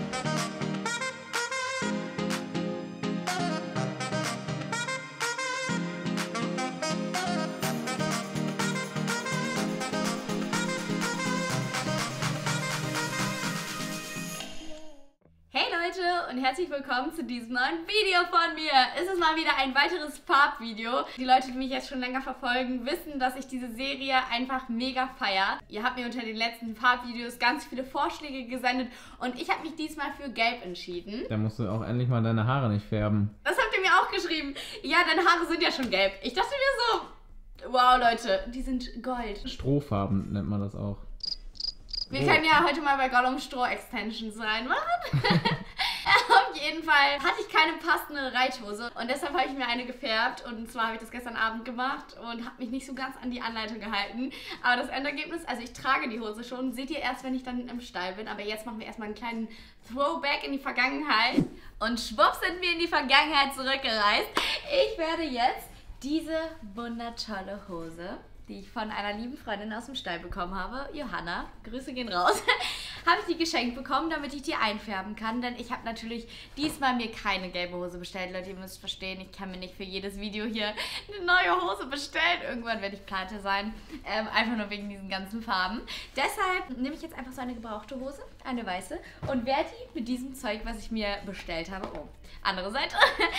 Und herzlich willkommen zu diesem neuen Video von mir. Es ist mal wieder ein weiteres Farbvideo. Die Leute, die mich jetzt schon länger verfolgen, wissen, dass ich diese Serie einfach mega feiere. Ihr habt mir unter den letzten Farbvideos ganz viele Vorschläge gesendet und ich habe mich diesmal für Gelb entschieden. Da musst du auch endlich mal deine Haare nicht färben. Das habt ihr mir auch geschrieben. Ja, deine Haare sind ja schon gelb. Ich dachte mir so, wow Leute, die sind Gold. Strohfarben nennt man das auch. Wir können ja heute mal bei Gollum Stroh-Extensions reinmachen. Auf jeden Fall hatte ich keine passende Reithose und deshalb habe ich mir eine gefärbt und zwar habe ich das gestern Abend gemacht und habe mich nicht so ganz an die Anleitung gehalten. Aber das Endergebnis, also ich trage die Hose schon, seht ihr erst, wenn ich dann im Stall bin. Aber jetzt machen wir erstmal einen kleinen Throwback in die Vergangenheit und schwupp sind wir in die Vergangenheit zurückgereist. Ich werde jetzt diese wundertolle Hose, die ich von einer lieben Freundin aus dem Stall bekommen habe, Johanna, Grüße gehen raus, habe ich die geschenkt bekommen, damit ich die einfärben kann, denn ich habe natürlich diesmal mir keine gelbe Hose bestellt. Leute, ihr müsst verstehen, ich kann mir nicht für jedes Video hier eine neue Hose bestellen. Irgendwann werde ich pleite sein, einfach nur wegen diesen ganzen Farben. Deshalb nehme ich jetzt einfach so eine gebrauchte Hose, eine weiße, und werde die mit diesem Zeug, was ich mir bestellt habe, oh, andere Seite,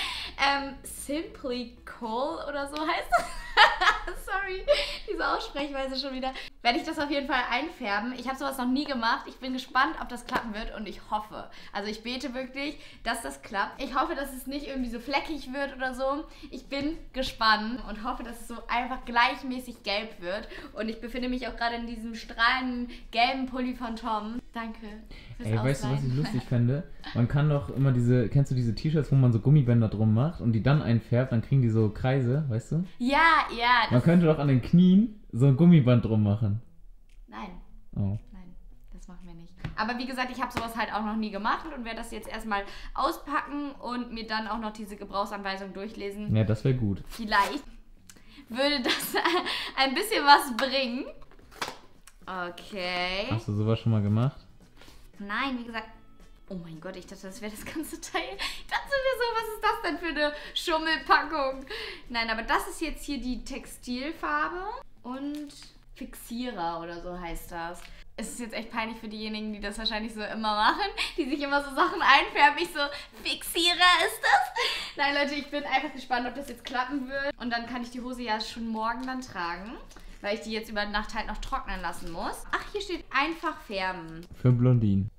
Simply Cool oder so heißt es. Sorry, diese Aussprechweise schon wieder. Werde ich das auf jeden Fall einfärben. Ich habe sowas noch nie gemacht. Ich bin gespannt, ob das klappen wird und ich hoffe. Also ich bete wirklich, dass das klappt. Ich hoffe, dass es nicht irgendwie so fleckig wird oder so. Ich bin gespannt und hoffe, dass es so einfach gleichmäßig gelb wird. Und ich befinde mich auch gerade in diesem strahlenden gelben Pulli von Tom. Danke fürs Ausleihen. Weißt du, was ich lustig fände? Man kann doch immer kennst du diese T-Shirts, wo man so Gummibänder drum macht und die dann einfärbt, dann kriegen die so Kreise, weißt du? Ja. Man könnte doch an den Knien so ein Gummiband drum machen. Nein. Oh. Nein, das machen wir nicht. Aber wie gesagt, ich habe sowas halt auch noch nie gemacht und werde das jetzt erstmal auspacken und mir dann auch noch diese Gebrauchsanweisung durchlesen. Ja, das wäre gut. Vielleicht würde das ein bisschen was bringen. Okay. Hast du sowas schon mal gemacht? Nein, wie gesagt... Oh mein Gott, ich dachte, das wäre das ganze Teil. Ich dachte mir so, was ist das denn für eine Schummelpackung? Nein, aber das ist jetzt hier die Textilfarbe und Fixierer oder so heißt das. Es ist jetzt echt peinlich für diejenigen, die das wahrscheinlich so immer machen, die sich immer so Sachen einfärben. Ich so, Fixierer ist das? Nein, Leute, ich bin einfach gespannt, ob das jetzt klappen wird. Und dann kann ich die Hose ja schon morgen dann tragen, weil ich die jetzt über Nacht halt noch trocknen lassen muss. Ach, hier steht einfach färben. Für Blondinen.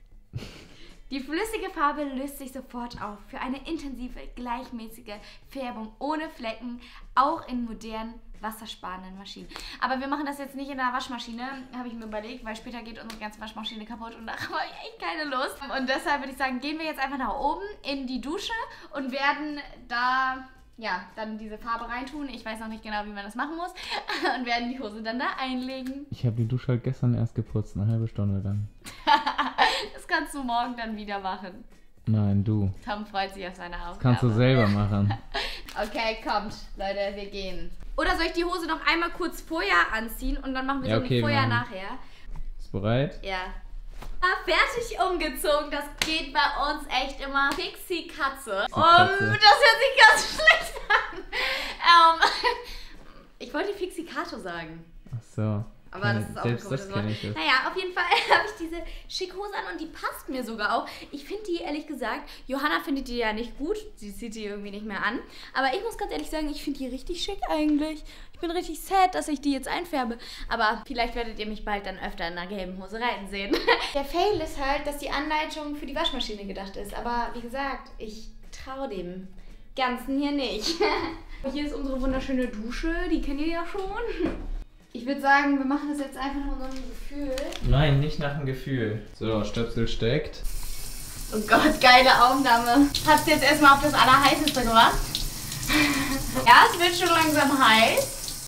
Die flüssige Farbe löst sich sofort auf für eine intensive, gleichmäßige Färbung ohne Flecken, auch in modernen, wassersparenden Maschinen. Aber wir machen das jetzt nicht in der Waschmaschine, habe ich mir überlegt, weil später geht unsere ganze Waschmaschine kaputt und da habe ich echt keine Lust. Und deshalb würde ich sagen, gehen wir jetzt einfach nach oben in die Dusche und werden da... ja, dann diese Farbe reintun. Ich weiß noch nicht genau, wie man das machen muss. Und werden die Hose dann da einlegen. Ich habe die Dusche halt gestern erst geputzt, eine halbe Stunde lang. Das kannst du morgen dann wieder machen. Nein, du. Tom freut sich auf seine Aufgabe. Das kannst du selber machen. Okay, kommt, Leute, wir gehen. Oder soll ich die Hose noch einmal kurz vorher anziehen und dann machen wir Ja, so okay, ein Vorher-Nachher? Bist du bereit? Ja. Fertig umgezogen, das geht bei uns echt immer Fixie Katze. Das hört sich ganz schlecht an. Ich wollte Fixie Kato sagen. Ach so. Aber das ist auch ein komisches Wort. Naja, auf jeden Fall habe ich diese schicke Hose an und die passt mir sogar auch. Ich finde die, ehrlich gesagt, Johanna findet die ja nicht gut. Sie zieht die irgendwie nicht mehr an. Aber ich muss ganz ehrlich sagen, ich finde die richtig schick eigentlich. Ich bin richtig sad, dass ich die jetzt einfärbe. Aber vielleicht werdet ihr mich bald dann öfter in einer gelben Hose reiten sehen. Der Fail ist halt, dass die Anleitung für die Waschmaschine gedacht ist. Aber wie gesagt, ich traue dem Ganzen hier nicht. Hier ist unsere wunderschöne Dusche. Die kennt ihr ja schon. Ich würde sagen, wir machen das jetzt einfach nach unserem Gefühl. Nein, nicht nach dem Gefühl. So, Stöpsel steckt. Oh Gott, geile Aufnahme. Hast du jetzt erstmal auf das Allerheißeste gemacht? Ja, es wird schon langsam heiß.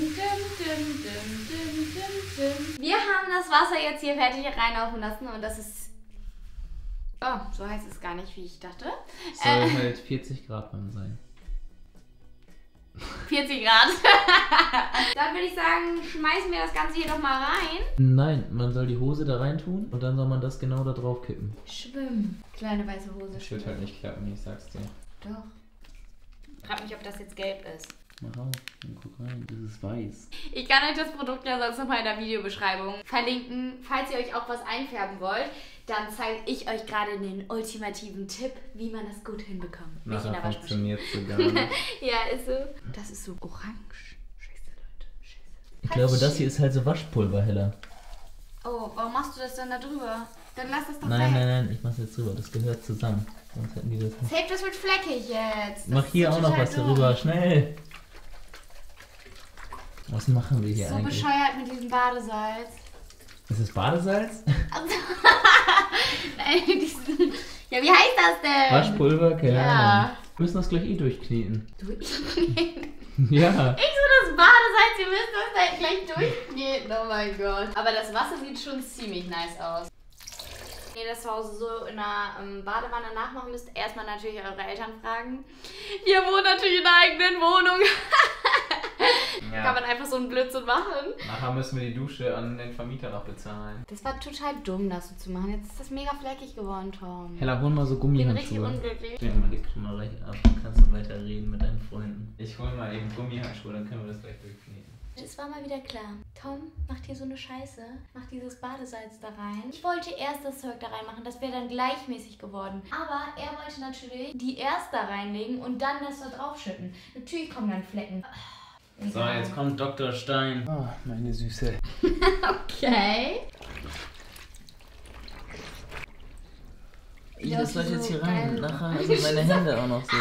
Wir haben das Wasser jetzt hier fertig reinlaufen lassen und das ist... Oh, so heiß ist es gar nicht, wie ich dachte. Soll halt 40 Grad warm sein. 40 Grad. Dann würde ich sagen, schmeißen wir das Ganze hier doch mal rein. Nein, man soll die Hose da rein tun und dann soll man das genau da drauf kippen. Schwimmen. Kleine weiße Hose. Das wird halt nicht klappen, ich sag's dir. Doch. Frag mich, ob das jetzt gelb ist. Mach auf, dann guck rein, das ist weiß. Ich kann euch das Produkt ja sonst nochmal in der Videobeschreibung verlinken. Falls ihr euch auch was einfärben wollt, dann zeige ich euch gerade den ultimativen Tipp, wie man das gut hinbekommt. Nicht in der funktioniert sogar. Ne? Ja, ist so. Das ist so orange. Scheiße, Leute. Scheiße. Ich glaube, das hier ist halt so Waschpulver heller. Oh, warum machst du das dann da drüber? Dann lass das doch Nein, ich mach's jetzt drüber. Das gehört zusammen. Sonst hätten die das nicht. Safe, das wird fleckig jetzt. Mach hier auch noch was darüber, schnell. Was machen wir hier eigentlich? So bescheuert mit diesem Badesalz. Ist das Badesalz? Nein, ja, wie heißt das denn? Waschpulver, keine Ahnung. Ja. Wir müssen das gleich durchkneten. Durchkneten? Ja. Ich so das Badesalz, ihr müsst das halt gleich durchkneten. Oh mein Gott. Aber das Wasser sieht schon ziemlich nice aus. Wenn ihr das zu Hause so in einer Badewanne nachmachen müsst, erstmal natürlich eure Eltern fragen. Wir wohnen natürlich in einer eigenen Wohnung. Ja. Kann man einfach so einen Blödsinn machen. Nachher müssen wir die Dusche an den Vermieter noch bezahlen. Das war total dumm, das so zu machen. Jetzt ist das mega fleckig geworden, Tom. Hella, hol mal so Ich bin richtig Gummihandschuhe. unglücklich. Ja, mal leg schon mal recht ab. Dann kannst du weiter reden mit deinen Freunden. Ich hol mal eben Gummihandschuhe, dann können wir das gleich durchkneten. Es war mal wieder klar. Tom macht hier so eine Scheiße, macht dieses Badesalz da rein. Ich wollte erst das Zeug da reinmachen, das wäre dann gleichmäßig geworden. Aber er wollte natürlich die erst da reinlegen und dann das da draufschütten. Natürlich kommen dann Flecken. So, jetzt kommt Dr. Stein. Oh, meine Süße. Okay. Ich lasse euch jetzt hier rein. Nachher sind meine Hände auch noch so.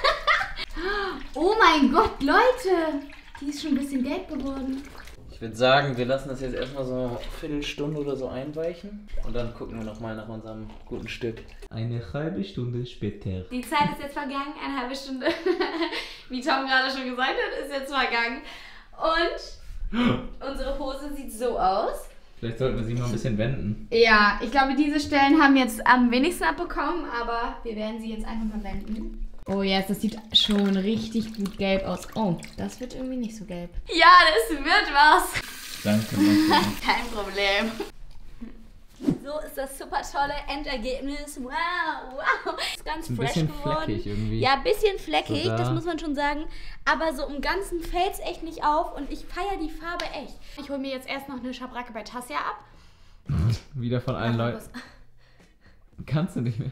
Oh mein Gott, Leute! Die ist schon ein bisschen gelb geworden. Ich würde sagen, wir lassen das jetzt erstmal so eine Viertelstunde oder so einweichen. Und dann gucken wir nochmal nach unserem guten Stück. Eine halbe Stunde später. Die Zeit ist jetzt vergangen, eine halbe Stunde. Wie Tom gerade schon gesagt hat, ist jetzt vergangen. Und unsere Hose sieht so aus. Vielleicht sollten wir sie mal ein bisschen wenden. Ja, ich glaube, diese Stellen haben jetzt am wenigsten abbekommen, aber wir werden sie jetzt einfach mal wenden. Oh yes, das sieht schon richtig gut gelb aus. Oh, das wird irgendwie nicht so gelb. Ja, das wird was. Danke. Kein Problem. So ist das super tolle Endergebnis. Wow, wow. Ist ganz Ein fresh bisschen geworden. fleckig irgendwie. Ja, ein bisschen fleckig, So da. das muss man schon sagen. Aber so im Ganzen fällt es echt nicht auf und ich feiere die Farbe echt. Ich hole mir jetzt erst noch eine Schabracke bei Tassia ab. Wieder von allen Leuten. Kannst du nicht mehr.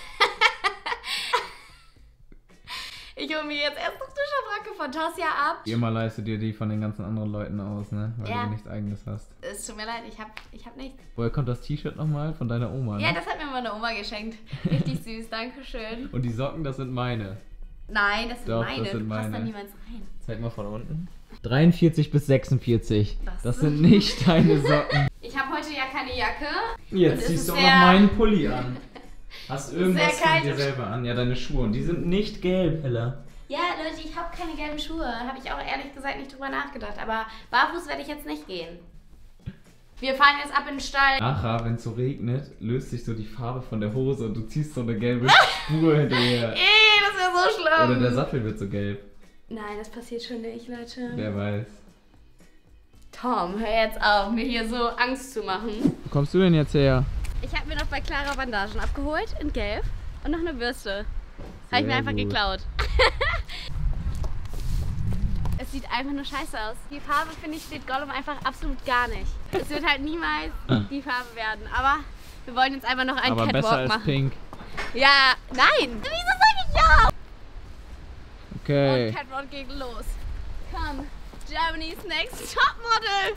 Ich hole mir jetzt erst noch eine Schabracke von Tassia ab. Immer leistet dir die von den ganzen anderen Leuten aus, ne? Weil Ja. du nichts Eigenes hast. Es tut mir leid, ich hab nichts. Woher kommt das T-Shirt nochmal? Von deiner Oma, ne? Ja, das hat mir meine Oma geschenkt. Richtig süß, dankeschön. Und die Socken, das sind meine. Nein, das sind Doch, meine. das sind Du passt da meine. niemals rein. Zeig mal von unten. 43 bis 46. Was? Das sind nicht deine Socken. Ich habe heute ja keine Jacke. Und Jetzt es ziehst ist du auch sehr- noch meinen Pulli an. Hast irgendwas sehr kalt von dir und- selber an? Ja, deine Schuhe. Und die sind nicht gelb, Hella. Ja, Leute, ich habe keine gelben Schuhe. Habe ich auch ehrlich gesagt nicht drüber nachgedacht. Aber barfuß werde ich jetzt nicht gehen. Wir fahren jetzt ab in den Stall. Nachher, wenn es so regnet, löst sich so die Farbe von der Hose und du ziehst so eine gelbe Spur hinterher. Das wäre so schlimm. Oder der Sattel wird so gelb. Nein, das passiert schon nicht, Leute. Wer weiß. Tom, hör jetzt auf, mir hier so Angst zu machen. Wo kommst du denn jetzt her? Ich habe mir noch bei Clara Bandagen abgeholt, in Gelb. Und noch eine Bürste. Habe ich mir Sehr einfach gut. geklaut. Es sieht einfach nur scheiße aus. Die Farbe, finde ich, steht Gollum einfach absolut gar nicht. Es wird halt niemals die Farbe werden. Aber wir wollen jetzt einfach noch einen Aber Catwalk besser als machen. pink. Ja, nein! Wieso sage ich ja? Okay. Und Catwalk geht los. Komm, Germany's Next Topmodel!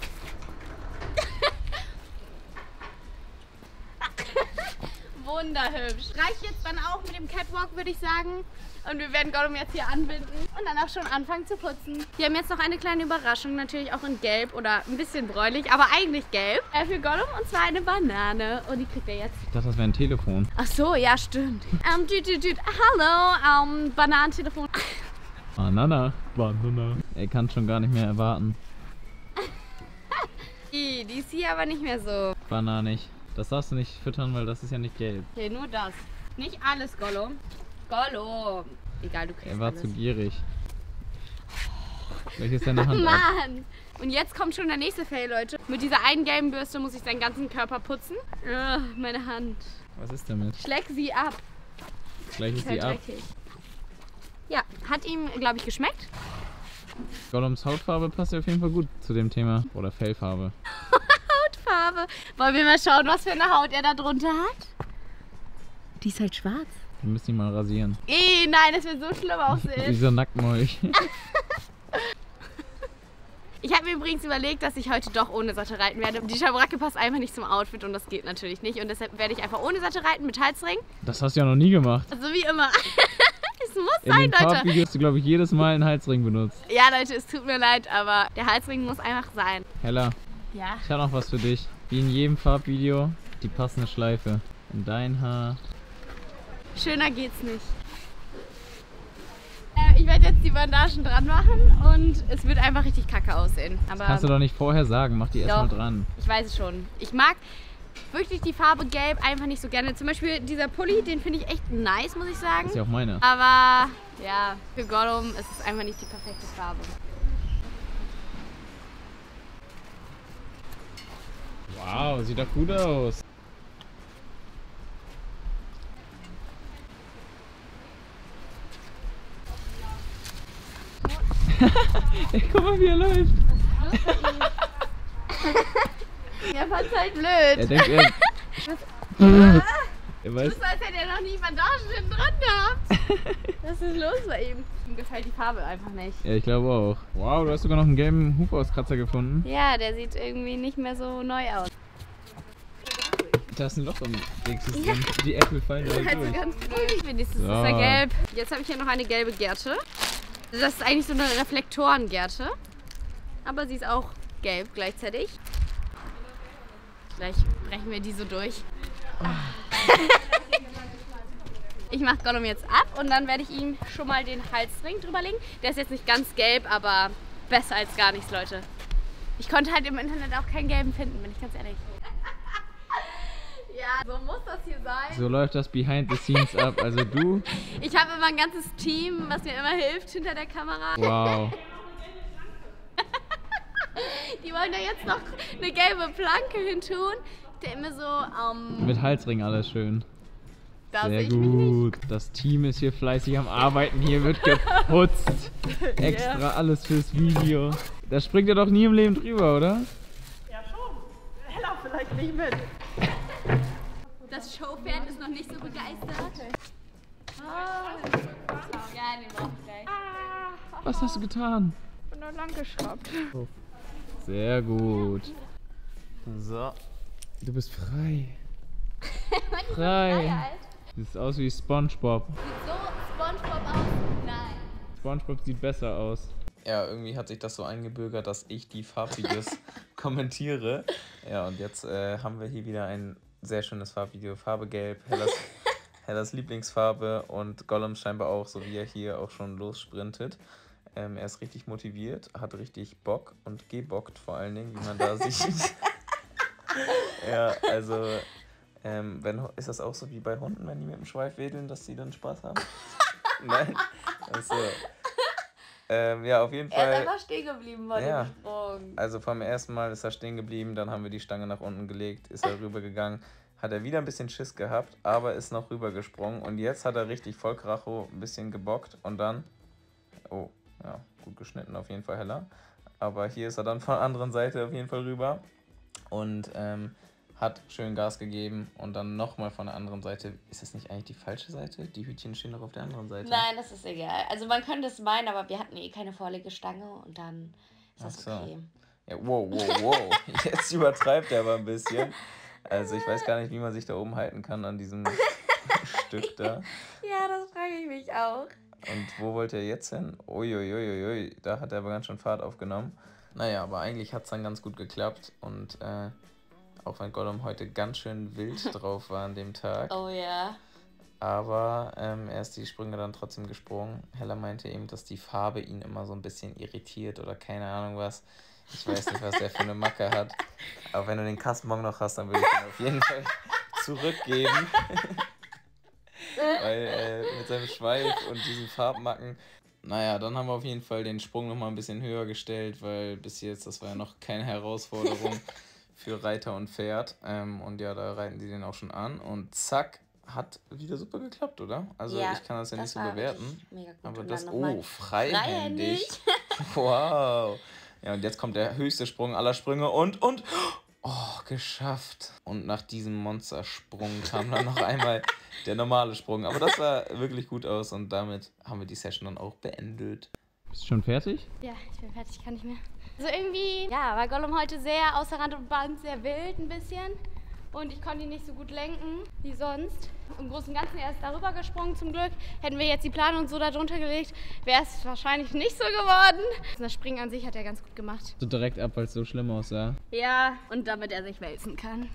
Wunderhübsch. Reicht jetzt dann auch mit dem Catwalk, würde ich sagen. Und wir werden Gollum jetzt hier anbinden und dann auch schon anfangen zu putzen. Wir haben jetzt noch eine kleine Überraschung, natürlich auch in Gelb oder ein bisschen bräunlich, aber eigentlich gelb. Für Gollum, und zwar eine Banane. Und die kriegt er jetzt. Ich dachte, das wäre ein Telefon. Ach so, ja, stimmt. Hallo, Bananentelefon. Banana. Er kann schon gar nicht mehr erwarten. Die ist hier aber nicht mehr so. Bananig. Das darfst du nicht füttern, weil das ist ja nicht gelb. Okay, nur das. Nicht alles, Gollum. Gollum. Egal, du kriegst Er war alles. zu gierig. Vielleicht ist deine Hand ab. Mann! Und jetzt kommt schon der nächste Fail, Leute. Mit dieser einen gelben Bürste muss ich seinen ganzen Körper putzen. Meine Hand. Was ist damit? Schleck sie ab. Gleich ist sie Halt ab. dreckig. Ja, hat ihm, glaube ich, geschmeckt. Gollums Hautfarbe passt ja auf jeden Fall gut zu dem Thema. Oder Fellfarbe. Hautfarbe. Wollen wir mal schauen, was für eine Haut er da drunter hat? Die ist halt schwarz. Wir müssen ihn mal rasieren. Nein, das wird so schlimm Wie aussehen. so Nacktmolch. Ich habe mir übrigens überlegt, dass ich heute doch ohne Satte reiten werde. Die Schabracke passt einfach nicht zum Outfit und das geht natürlich nicht. Und deshalb werde ich einfach ohne Satte reiten mit Halsring. Das hast du ja noch nie gemacht. So wie immer. Es muss In sein, den Leute. Farbvideos hast du, glaube ich, jedes Mal einen Halsring benutzt. Ja, Leute, es tut mir leid, aber der Halsring muss einfach sein. Hella, Ja. ich habe noch was für dich. Wie in jedem Farbvideo, die passende Schleife. In dein Haar. Schöner geht's nicht. Ich werde jetzt die Bandagen dran machen und es wird einfach richtig kacke aussehen. Aber Kannst du doch nicht vorher sagen, mach die erstmal Doch. dran. ich weiß es schon. Ich mag wirklich die Farbe Gelb einfach nicht so gerne. Zum Beispiel dieser Pulli, den finde ich echt nice, muss ich sagen. Das ist ja auch meine. Aber ja, für Gollum ist es einfach nicht die perfekte Farbe. Wow, sieht doch gut aus. Ey, guck mal, wie er läuft. Ja, fand's halt blöd. Er denkt, er Du weiß, bist, als hätte er noch nie Bandagen hinten dran gehabt. Was ist los bei ihm? Ihm gefällt die Farbe einfach nicht. ja, ich glaube auch. Wow, du hast sogar noch einen gelben Hufauskratzer gefunden. Ja, der sieht irgendwie nicht mehr so neu aus. Da ist ein Loch im Weg. Die Äpfel fallen da Also durch. ganz blöd. Wenigstens So. ist er gelb. Jetzt habe ich hier noch eine gelbe Gerte. Das ist eigentlich so eine Reflektorengerte. Aber sie ist auch gelb gleichzeitig. Gleich brechen wir die so durch. Ich mache Gollum jetzt ab und dann werde ich ihm schon mal den Halsring drüberlegen. Der ist jetzt nicht ganz gelb, aber besser als gar nichts, Leute. Ich konnte halt im Internet auch keinen gelben finden, bin ich ganz ehrlich. Ja, so muss das hier sein. So läuft das Behind the Scenes ab. Also du, Ich habe immer ein ganzes Team, was mir immer hilft hinter der Kamera. wow. Die wollen da jetzt noch eine gelbe Planke hin tun. Der immer so, Mit Halsring alles schön. da sehe Sehr ich mich nicht. gut. Das Team ist hier fleißig am Arbeiten. Hier wird geputzt. Extra alles fürs Video. Da springt er doch nie im Leben drüber, oder? Ja schon. Hella vielleicht nicht mit. Das Showpferd ist noch nicht so begeistert. Ja, den brauche ich gleich. Was hast du getan? Ich bin noch lang geschraubt. Sehr gut. So. Du bist frei. Frei. Sieht aus wie SpongeBob. Sieht so SpongeBob aus? Nein. SpongeBob sieht besser aus. Ja, irgendwie hat sich das so eingebürgert, dass ich die Farbvideos kommentiere. Ja, und jetzt haben wir hier wieder ein sehr schönes Farbvideo. Farbe Gelb, Hellas Lieblingsfarbe und Gollum scheinbar auch, so wie er hier auch schon lossprintet. Er ist richtig motiviert, hat richtig Bock und gebockt vor allen Dingen, wie man da sieht. Ja, also, ist das auch so wie bei Hunden, wenn die mit dem Schweif wedeln, dass sie dann Spaß haben? Nein? Also, ja, auf jeden Er ist Fall. einfach stehen geblieben bei Ja. dem Sprung. Also vom ersten Mal ist er stehen geblieben, dann haben wir die Stange nach unten gelegt, ist er rübergegangen, hat er wieder ein bisschen Schiss gehabt, aber ist noch rübergesprungen und jetzt hat er richtig voll Kracho ein bisschen gebockt und dann, oh, ja, gut geschnitten auf jeden Fall Heller, aber hier ist er dann von der anderen Seite auf jeden Fall rüber und hat schön Gas gegeben und dann nochmal von der anderen Seite, ist das nicht eigentlich die falsche Seite? Die Hütchen stehen doch auf der anderen Seite. Nein, das ist egal. Also man könnte es meinen, aber wir hatten eh keine Vorlegestange und dann ist das Ach so. okay. Ja, wow. Jetzt übertreibt er aber ein bisschen. Also ich weiß gar nicht, wie man sich da oben halten kann an diesem Stück da. Ja, das frage ich mich auch. Und wo wollte er jetzt hin? Uiuiuiui, da hat er aber ganz schön Fahrt aufgenommen. Naja, aber eigentlich hat es dann ganz gut geklappt. Und auch wenn Gollum heute ganz schön wild drauf war an dem Tag. Oh ja. Aber er ist die Sprünge dann trotzdem gesprungen. Hella meinte eben, dass die Farbe ihn immer so ein bisschen irritiert oder keine Ahnung was. Ich weiß nicht, was der für eine Macke hat. Aber wenn du den Kassenbon noch hast, dann würde ich ihn auf jeden Fall zurückgeben. Weil mit seinem Schweif und diesen Farbmacken, Naja, dann haben wir auf jeden Fall den Sprung nochmal ein bisschen höher gestellt, weil bis jetzt, das war ja noch keine Herausforderung für Reiter und Pferd. Und ja, da reiten die den auch schon an. Und zack, hat wieder super geklappt, oder? Also Ja, ich kann das ja nicht so war bewerten. mega gut. Aber Und das, dann noch mal freihändig. Wow. Ja, und jetzt kommt der höchste Sprung aller Sprünge und, oh, geschafft. Und nach diesem Monstersprung kam dann noch einmal der normale Sprung. Aber das sah wirklich gut aus und damit haben wir die Session dann auch beendet. Bist du schon fertig? Ja, ich bin fertig, kann nicht mehr. Also irgendwie, ja, war Gollum heute sehr außer Rand und Band, sehr wild ein bisschen. Und ich konnte ihn nicht so gut lenken wie sonst. Im Großen und Ganzen, er ist darüber gesprungen zum Glück. Hätten wir jetzt die Plane und so da drunter gelegt, wäre es wahrscheinlich nicht so geworden. Das Springen an sich hat er ganz gut gemacht. So direkt ab, weil es so schlimm aussah. Ja, und damit er sich wälzen kann.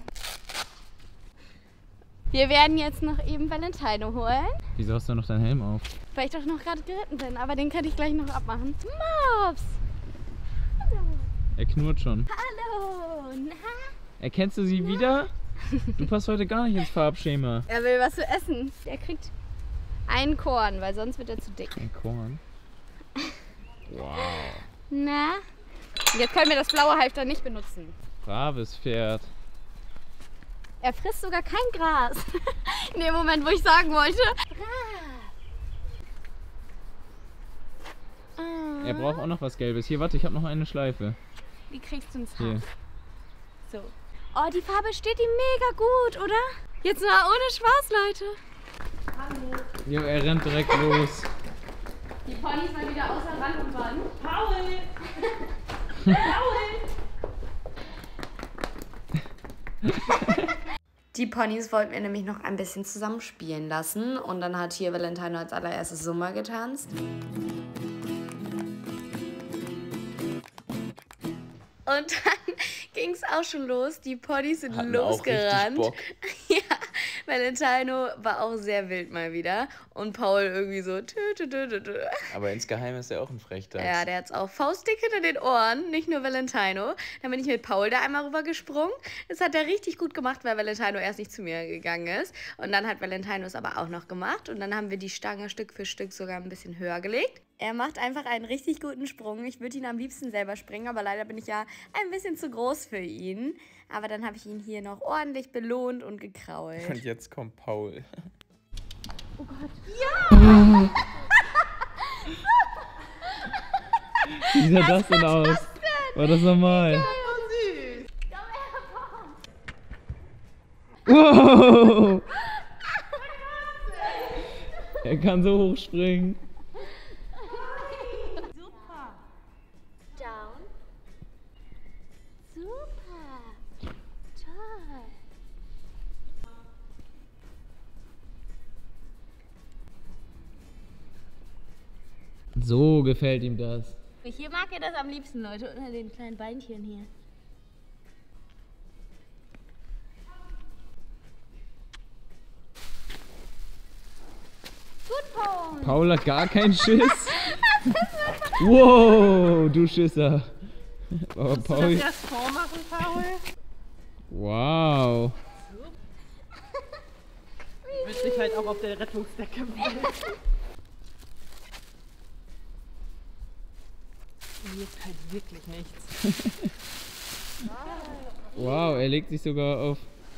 Wir werden jetzt noch eben Valentino holen. Wieso hast du noch deinen Helm auf? Weil ich doch noch gerade geritten bin, aber den kann ich gleich noch abmachen. Mops! Hallo! Er knurrt schon. Hallo! Na? Erkennst du sie wieder? Du passt heute gar nicht ins Farbschema. Er will was zu essen. Der kriegt ein Korn, weil sonst wird er zu dick. Ein Korn? Wow. Na? Jetzt können wir das blaue Halfter nicht benutzen. Braves Pferd. Er frisst sogar kein Gras. In dem Moment, wo ich sagen wollte. Er braucht auch noch was Gelbes. Hier, warte, ich habe noch eine Schleife. Wie kriegst du ins Haar? Hier. So. Oh, die Farbe steht ihm mega gut, oder? Jetzt mal ohne Spaß, Leute. Hallo. Jo, er rennt direkt los. Die Ponys mal wieder außer Rand und Band. Paul! Paul! Die Ponys wollten wir nämlich noch ein bisschen zusammenspielen lassen. Und dann hat hier Valentino als allererstes Summer getanzt. Und dann ging es auch schon los. Die Ponys sind losgerannt. Ja, Valentino war auch sehr wild mal wieder. Und Paul irgendwie so. Aber insgeheim ist er auch ein Frechdachs. Ja, der hat's auch faustdick hinter den Ohren, nicht nur Valentino. Dann bin ich mit Paul da einmal rüber gesprungen. Das hat er richtig gut gemacht, weil Valentino erst nicht zu mir gegangen ist. Und dann hat Valentino es aber auch noch gemacht. Und dann haben wir die Stange Stück für Stück sogar ein bisschen höher gelegt. Er macht einfach einen richtig guten Sprung. Ich würde ihn am liebsten selber springen, aber leider bin ich ja ein bisschen zu groß für ihn. Aber dann habe ich ihn hier noch ordentlich belohnt und gekrault. Und jetzt kommt Paul. Oh Gott. Ja! Wie sah das denn aus? War das normal? Geil, süß. Wow! Er kann so hoch springen. Super! Down. Super. Toll. So gefällt ihm das. Hier mag er das am liebsten, Leute, unter den kleinen Beinchen hier. Gut, Paul. Paul hat gar keinen Schiss. Wow, du Schisser. Aber Kannst du Paul. das erst vormachen, Paul? Wow. Willst dich halt auch auf der Rettungsdecke bleiben. Hier ist halt wirklich nichts. Wow, er legt sich sogar auf.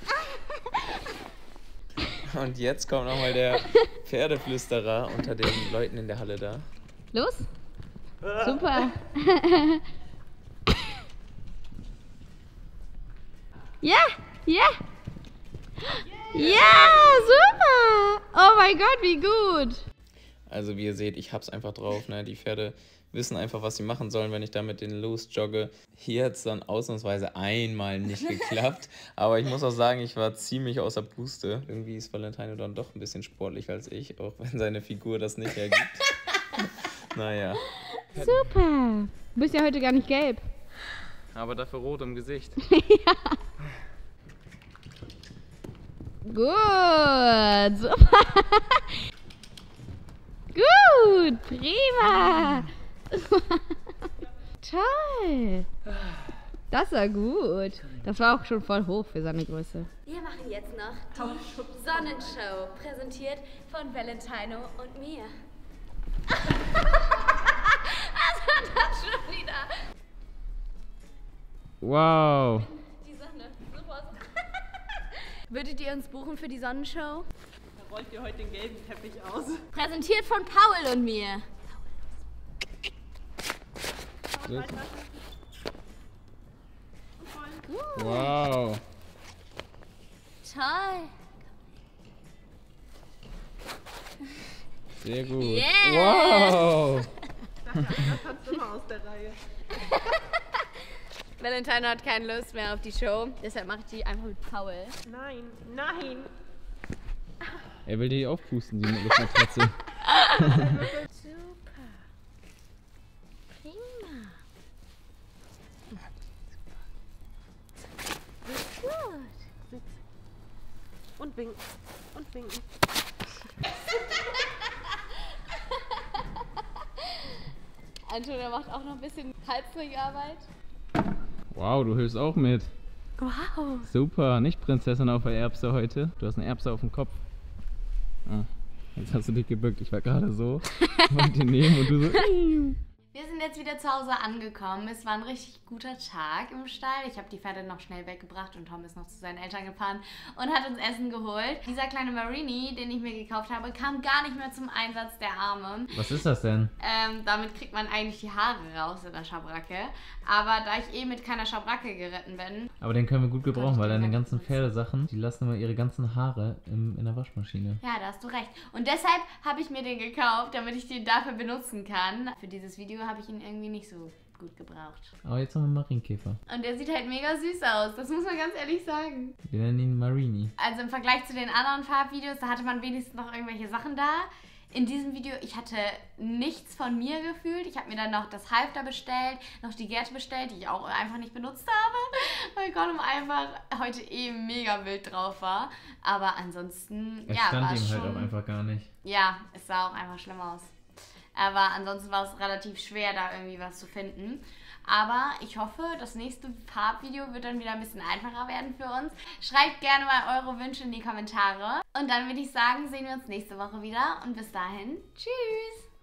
Und jetzt kommt nochmal der Pferdeflüsterer unter den Leuten in der Halle da. Los. Super. Ja, ja. Ja, super. Oh mein Gott, wie gut. Also wie ihr seht, ich hab's einfach drauf, ne? Die Pferde wissen einfach, was sie machen sollen, wenn ich da mit denen losjogge. Hier hat's dann ausnahmsweise einmal nicht geklappt. Aber ich muss auch sagen, ich war ziemlich außer Puste. Irgendwie ist Valentino dann doch ein bisschen sportlicher als ich, auch wenn seine Figur das nicht ergibt. Naja. Super. Du bist ja heute gar nicht gelb. Aber dafür rot im Gesicht. Gut, super. Gut, prima. Toll. Das war gut. Das war auch schon voll hoch für seine Größe. Wir machen jetzt noch die Sonnenshow, präsentiert von Valentino und mir. wieder. Wow. Die Sonne. Super. Würdet ihr uns buchen für die Sonnenshow? Da rollt ihr heute den gelben Teppich aus. Präsentiert von Paul und mir. Wow. Toll. Sehr gut. Yeah. Wow. Da tanzt immer aus der Reihe. Valentine hat keine Lust mehr auf die Show, deshalb mache ich die einfach mit Paul. Nein, nein. Er will die aufpusten, die Luftmatratze. Super. Prima. Gut. Und winken. Und winken. Antonia macht auch noch ein bisschen Halsringarbeit. Wow, du hilfst auch mit. Wow. Super, nicht Prinzessin auf der Erbse heute. Du hast eine Erbse auf dem Kopf. Ah, jetzt hast du dich gebückt. Ich war gerade so. Wollte die nehmen und du so. Wir sind jetzt wieder zu Hause angekommen. Es war ein richtig guter Tag im Stall. Ich habe die Pferde noch schnell weggebracht und Tom ist noch zu seinen Eltern gefahren und hat uns Essen geholt. Dieser kleine Marini, den ich mir gekauft habe, kam gar nicht mehr zum Einsatz, der Arme. Was ist das denn? Damit kriegt man eigentlich die Haare raus in der Schabracke. Aber da ich mit keiner Schabracke geritten bin... Aber den können wir gut gebrauchen, weil deine ganzen Pferdesachen, die lassen immer ihre ganzen Haare in der Waschmaschine. Ja, da hast du recht. Und deshalb habe ich mir den gekauft, damit ich den dafür benutzen kann. Für dieses Video habe ich ihn irgendwie nicht so gut gebraucht. Aber jetzt haben wir Marienkäfer. Und der sieht halt mega süß aus, das muss man ganz ehrlich sagen. Wir nennen ihn Marini. Also im Vergleich zu den anderen Farbvideos, da hatte man wenigstens noch irgendwelche Sachen da. In diesem Video, ich hatte nichts von mir gefühlt. Ich habe mir dann noch das Halfter bestellt, noch die Gerte bestellt, die ich auch einfach nicht benutzt habe, weil Gollum einfach heute mega wild drauf war. Aber ansonsten, Es ja, stand war ihm schon... halt auch einfach gar nicht. Ja, es sah auch einfach schlimm aus. Aber ansonsten war es relativ schwer, da irgendwie was zu finden. Aber ich hoffe, das nächste Farbvideo wird dann wieder ein bisschen einfacher werden für uns. Schreibt gerne mal eure Wünsche in die Kommentare. Und dann würde ich sagen, sehen wir uns nächste Woche wieder. Und bis dahin, tschüss!